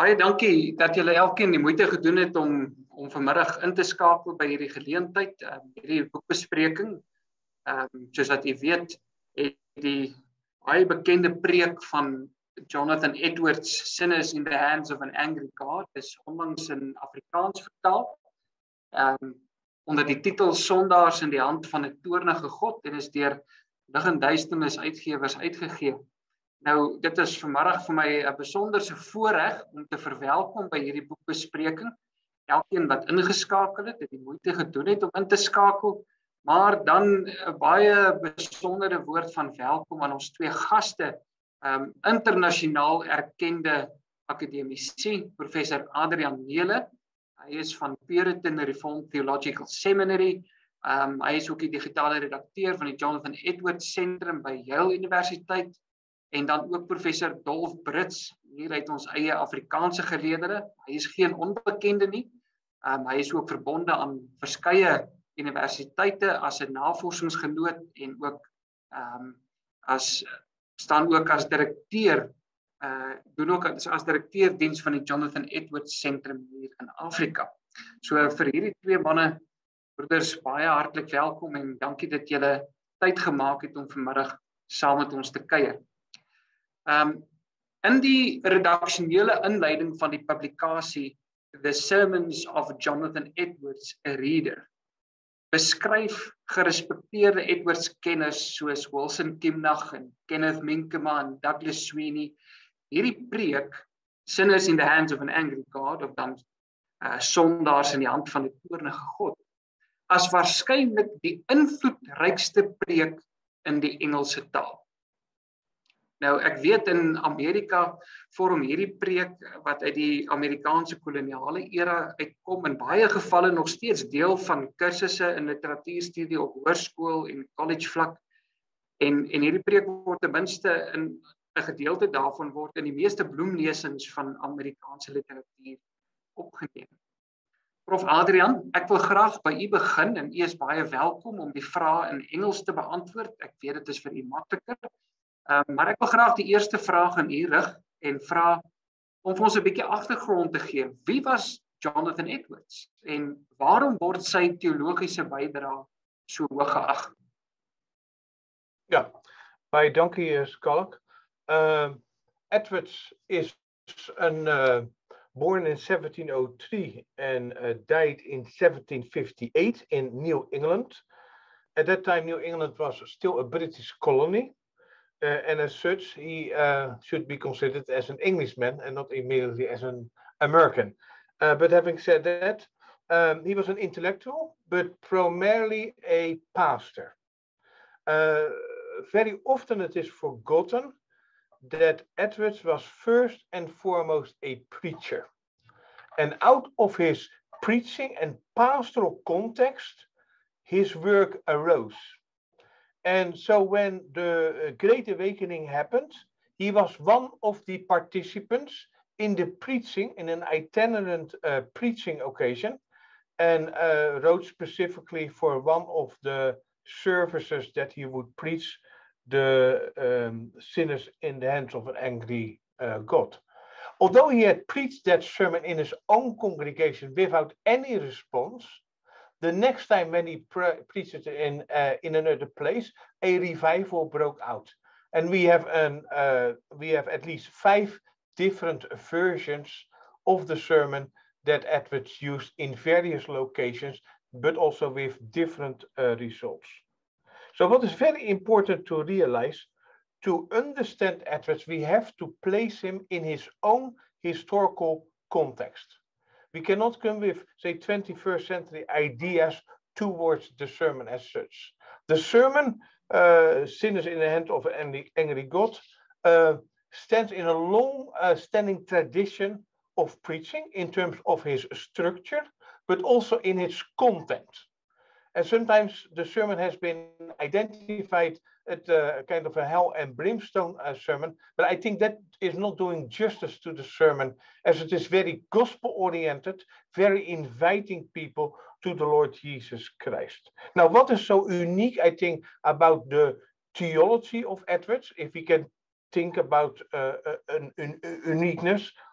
Baie dankie dat julle elkeen die moeite gedoen het om vanmiddag in te skakel by hierdie geleentheid, hierdie boekbespreking. Soos wat u weet, het die baie bekende preek van Jonathan Edwards, Sinners in the Hands of an Angry God, is onlangs in Afrikaans vertaal, onder die titel Sondaars in die hand van 'n toornige God, en is deur Lig en Duisternis uitgewers uitgegee. Nou, dit is vanmiddag vir my 'n besonderse voorreg om te verwelkom by hierdie boekbespreking. Elkeen wat ingeskakel het, die moeite gedoen het om in te skakel, maar dan 'n baie besondere woord van welkom aan ons twee gaste, internasionaal erkende akademici, professor Adrian Neele. Hy is van Puritan Reformed Theological Seminary. Hy is ook die digitale redakteur van die Jonathan Edwards Sentrum by Yale Universiteit. En dan ook professor Dolf Brits, hier uit ons eie Afrikaanse geleedere. Hy is geen onbekende nie. Hy is ook verbonde aan verskeie universiteite as 'n navorsingsgenoot en ook staan ook as direkteur, doen ook as direkteur diens van die Jonathan Edwards Sentrum hier in Afrika. So vir hierdie twee manne, broeders, baie hartlik welkom en dankie dat julle tyd gemaak het om vanmiddag saam met ons te kuier. In die redaksionele inleiding van die publikasie The Sermons of Jonathan Edwards, a Reader, beskryf gerespekteerde Edwards-kenners soos Wilson Kimnach en Kenneth Minkema en Douglas Sweeney hierdie preek, Sinners in the Hands of an Angry God, of dan sondaars in die hand van 'n toornige God, as waarskynlik die invloedrykste preek in die Engelse taal. Nou, ek weet in Amerika vorm hierdie preek wat uit die Amerikaanse koloniale era uitkom, in baie gevalle nog steeds deel van kursusse in literatuurstudie op hoërskool en college vlak. En hierdie preek word ten minste in 'n gedeelte daarvan word in die meeste bloemlesings van Amerikaanse literatuur opgeneem. Prof Adrian, ek wil graag by u begin en u is baie welkom om die vrae in Engels te beantwoord. Ek weet dit is vir u makliker. Maar ek wil graag die eerste vraag aan u rig en vra om vir ons 'n bietjie agtergrond te gee. Wie was Jonathan Edwards en waarom word sy teologiese bydrae so hoog geag? Ja, baie dankie Skalk. Edwards is born in 1703 and died in 1758 in New England. At that time, New England was still a British colony. And as such, he should be considered as an Englishman and not immediately as an American. But having said that, he was an intellectual, but primarily a pastor. Very often it is forgotten that Edwards was first and foremost a preacher. And out of his preaching and pastoral context, his work arose. And so when the Great Awakening happened, he was one of the participants in the preaching, in an itinerant preaching occasion, and wrote specifically for one of the services that he would preach, the sinners in the hands of an angry God. Although he had preached that sermon in his own congregation without any response, the next time when he preached it in another place, a revival broke out, and we have at least 5 different versions of the sermon that Edwards used in various locations, but also with different results. So, what is very important to realize, to understand Edwards, we have to place him in his own historical context. We cannot come with, say, 21st century ideas towards the sermon as such. The sermon, Sinners in the Hand of an Angry God, stands in a long-standing tradition of preaching in terms of his structure, but also in its content. And sometimes the sermon has been identified as a kind of a hell and brimstone sermon, but I think that is not doing justice to the sermon, as it is very gospel-oriented, very inviting people to the Lord Jesus Christ. Now, what is so unique, I think, about the theology of Edwards, if we can think about an uniqueness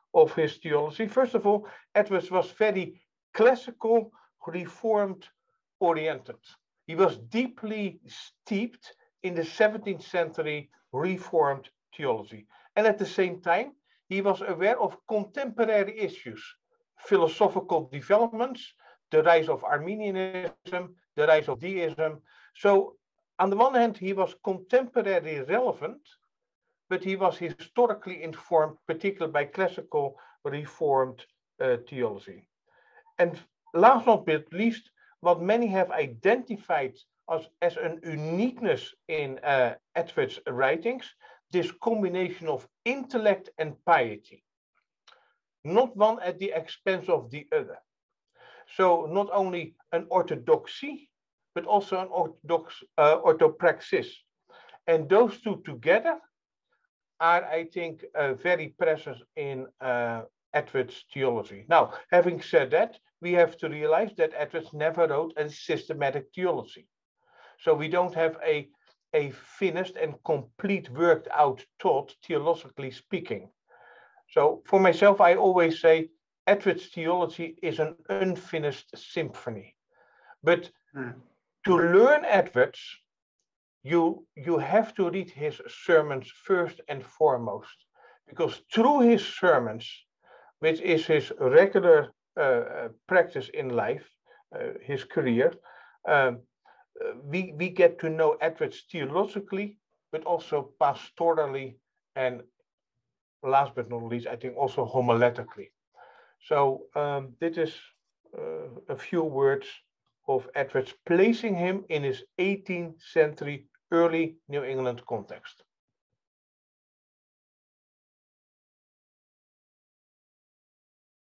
of his theology. First of all, Edwards was very classical, reformed oriented. He was deeply steeped in the 17th century reformed theology. And at the same time, he was aware of contemporary issues, philosophical developments, the rise of Arminianism, the rise of deism. So on the one hand, he was contemporary relevant, but he was historically informed, particularly by classical reformed theology. And last but not least, what many have identified as an uniqueness in Edwards' writings, this combination of intellect and piety, not one at the expense of the other. So not only an orthodoxy, but also an orthopraxis. And those two together are, I think, very present in Edwards' theology. Now, having said that, we have to realize that Edwards never wrote a systematic theology. So we don't have a finished and complete worked out thought, theologically speaking. So for myself, I always say Edwards' theology is an unfinished symphony. But to learn Edwards, you have to read his sermons first and foremost, because through his sermons, which is his regular practice in life, his career, we get to know Edwards theologically, but also pastorally, and last but not least, I think also homiletically. So this is a few words of Edwards, placing him in his 18th century early New England context.